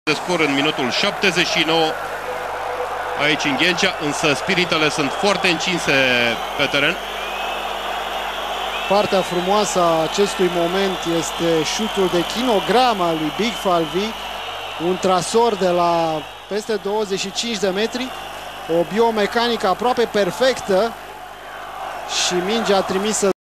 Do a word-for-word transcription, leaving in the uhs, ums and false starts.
de scor în minutul șaptezeci și nouă aici în Ghencea, însă spiritele sunt foarte încinse pe teren. Partea frumoasă a acestui moment este șutul de kilogram al lui Big Falvi, un trasor de la peste douăzeci și cinci de metri, o biomecanică aproape perfectă și mingea trimisă